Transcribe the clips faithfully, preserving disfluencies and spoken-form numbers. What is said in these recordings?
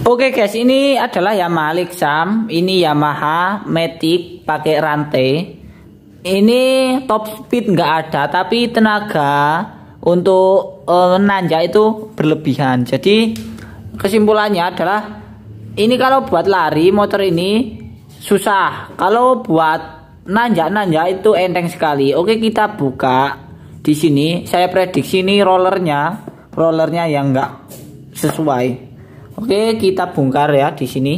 Oke guys, ini adalah Yamaha Lexam. Ini Yamaha Matic pakai rantai. Ini top speed nggak ada, tapi tenaga untuk uh, nanjak itu berlebihan. Jadi kesimpulannya adalah ini kalau buat lari motor ini susah. Kalau buat nanjak-nanjak itu enteng sekali. Oke, kita buka di sini. Saya prediksi ini rollernya, rollernya yang nggak sesuai. Oke, kita bongkar ya di sini.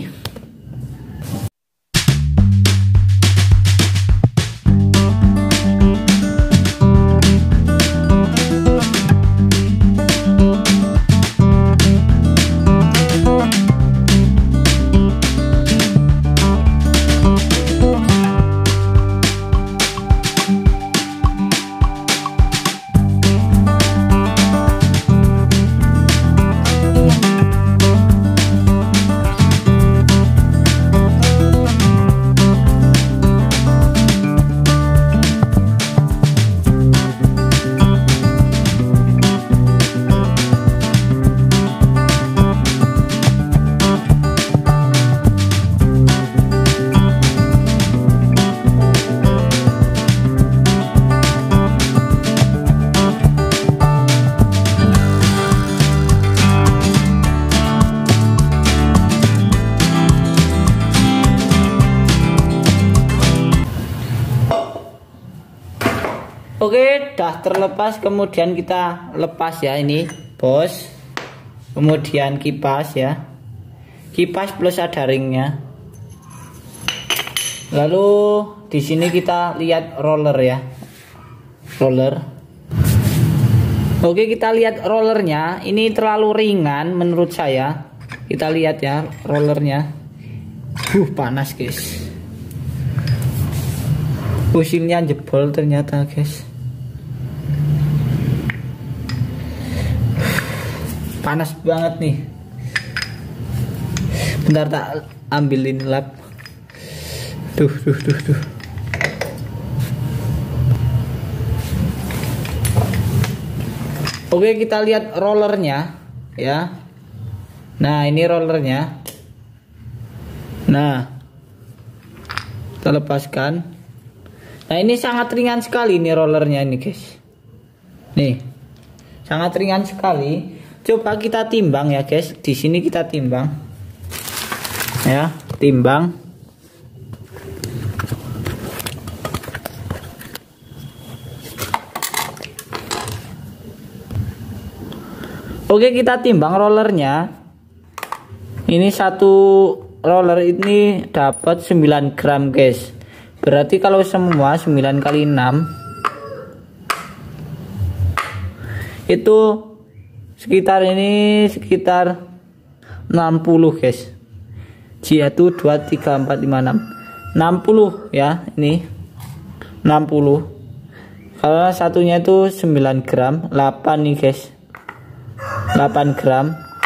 Oke, dah terlepas. Kemudian kita lepas ya ini, bos. Kemudian kipas ya, kipas plus ada ringnya. Lalu di sini kita lihat roller ya, roller. Oke, kita lihat rollernya. Ini terlalu ringan menurut saya. Kita lihat ya rollernya. Uh, panas guys. Busilnya jebol ternyata guys. Panas banget nih. Bentar tak ambilin lap. Duh, duh, duh, duh. Oke, kita lihat rollernya ya. Nah, ini rollernya. Nah, kita lepaskan. Nah, ini sangat ringan sekali nih rollernya ini guys. Nih, sangat ringan sekali. Coba kita timbang ya guys. Di sini kita timbang. Ya, timbang. Oke, kita timbang rollernya. Ini satu roller ini dapat sembilan gram guys. Berarti kalau semua sembilan kali enam itu sekitar ini sekitar enam puluh guys. Jatuh dua tiga empat lima enam enam puluh ya, ini enam puluh. Kalau satunya itu sembilan gram, delapan nih guys, delapan gram.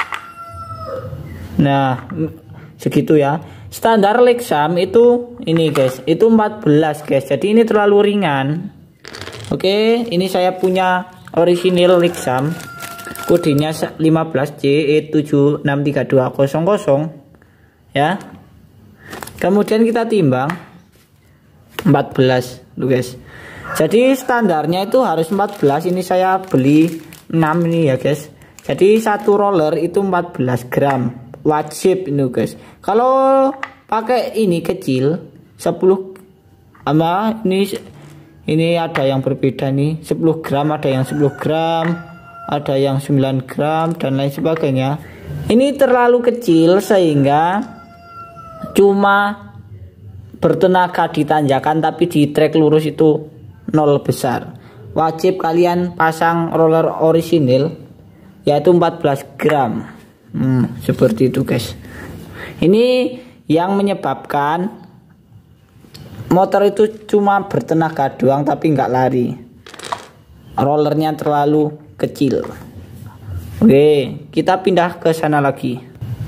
Nah, segitu ya. Standar Lexam itu ini guys, itu empat belas guys. Jadi ini terlalu ringan. Oke, ini saya punya original Lexam. Kodenya lima belas C E tujuh enam tiga dua nol nol ya. Kemudian kita timbang empat belas tuh guys. Jadi standarnya itu harus empat belas. Ini saya beli enam ini ya guys. Jadi satu roller itu empat belas gram. Wajib ini guys. Kalau pakai ini kecil sepuluh sama ini ini ada yang berbeda nih. sepuluh gram, ada yang sepuluh gram, ada yang sembilan gram dan lain sebagainya. Ini terlalu kecil sehingga cuma bertenaga di tanjakan, tapi di trek lurus itu nol besar. Wajib kalian pasang roller orisinil yaitu empat belas gram. hmm, Seperti itu guys. Ini yang menyebabkan motor itu cuma bertenaga doang tapi nggak lari. Rollernya terlalu kecil. Oke, kita pindah ke sana lagi.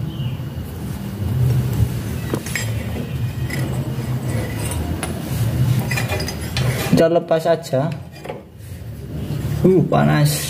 Kita lepas saja. Uh, panas.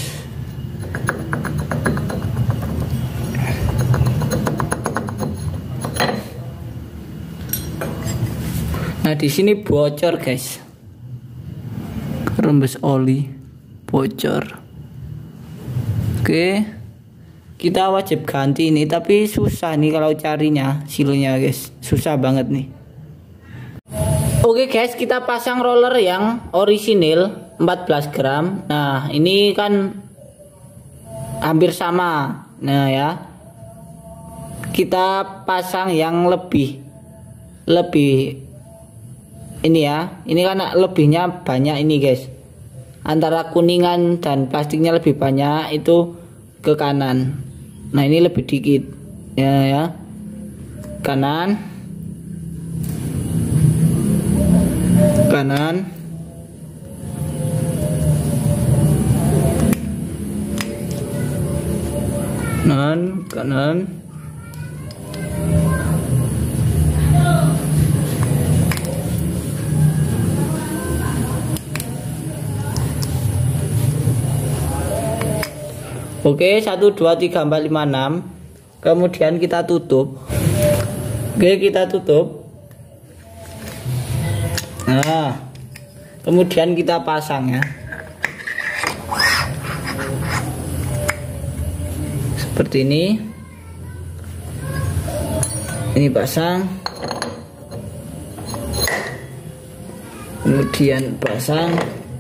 Nah, di sini bocor, guys. Rembes oli bocor. Oke. Kita wajib ganti ini, tapi susah nih kalau carinya silonya, guys. Susah banget nih. Oke, guys, kita pasang roller yang orisinil empat belas gram. Nah, ini kan hampir sama. Nah, ya. Kita pasang yang lebih lebih ini ya, ini kan lebihnya banyak ini, guys. Antara kuningan dan plastiknya lebih banyak itu ke kanan. Nah, ini lebih dikit ya, ya. Kanan, kanan, kanan, kanan. Oke, satu dua tiga empat lima enam. Kemudian kita tutup. Oke, kita tutup. Nah, kemudian kita pasang ya. Seperti ini. Ini pasang. Kemudian pasang.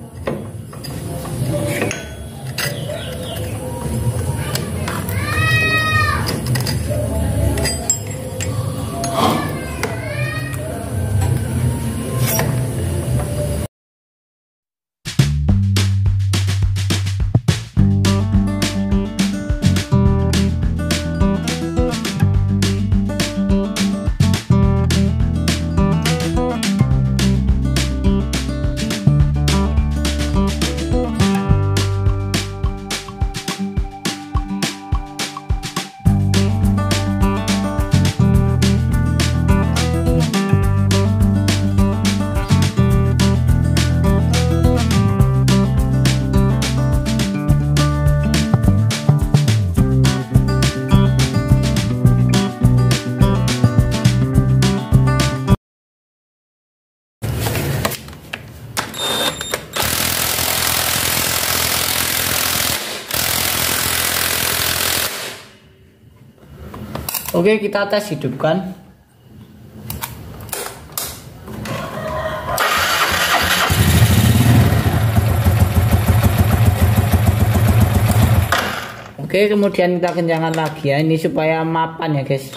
Oke, kita tes hidupkan. Oke, kemudian kita kencangkan lagi ya, ini supaya mapan ya, guys.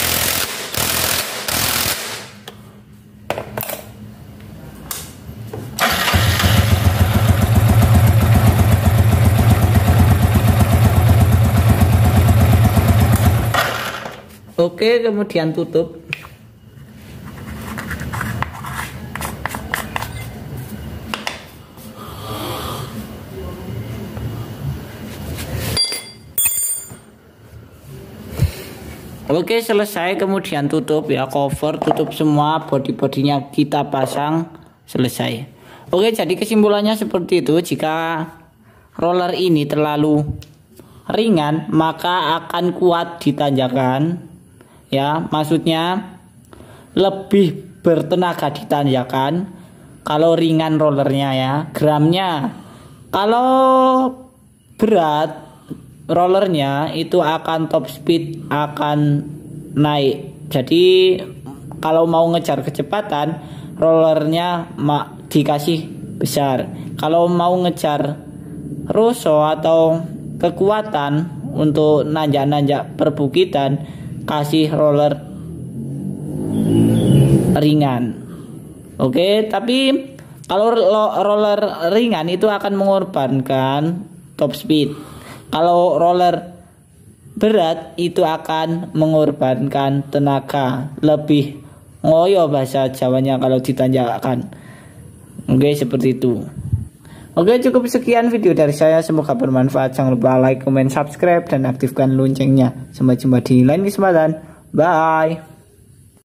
Oke, kemudian tutup. Oke, selesai, kemudian tutup ya, cover, tutup semua body-bodinya kita pasang, selesai. Oke, jadi kesimpulannya seperti itu. Jika roller ini terlalu ringan, maka akan kuat di tanjakan. Ya, maksudnya lebih bertenaga di tanjakan kalau ringan rollernya ya, gramnya. Kalau berat rollernya itu akan top speed, akan naik. Jadi kalau mau ngejar kecepatan, rollernya dikasih besar. Kalau mau ngejar roso atau kekuatan untuk nanjak-nanjak perbukitan, kasih roller ringan. Oke, tapi kalau roller ringan itu akan mengorbankan top speed. Kalau roller berat itu akan mengorbankan tenaga, lebih ngoyo bahasa Jawanya kalau ditanjakan. Oke, seperti itu. Oke, cukup sekian video dari saya, semoga bermanfaat. Jangan lupa like, comment, subscribe, dan aktifkan loncengnya. Sampai jumpa di lain kesempatan. Bye.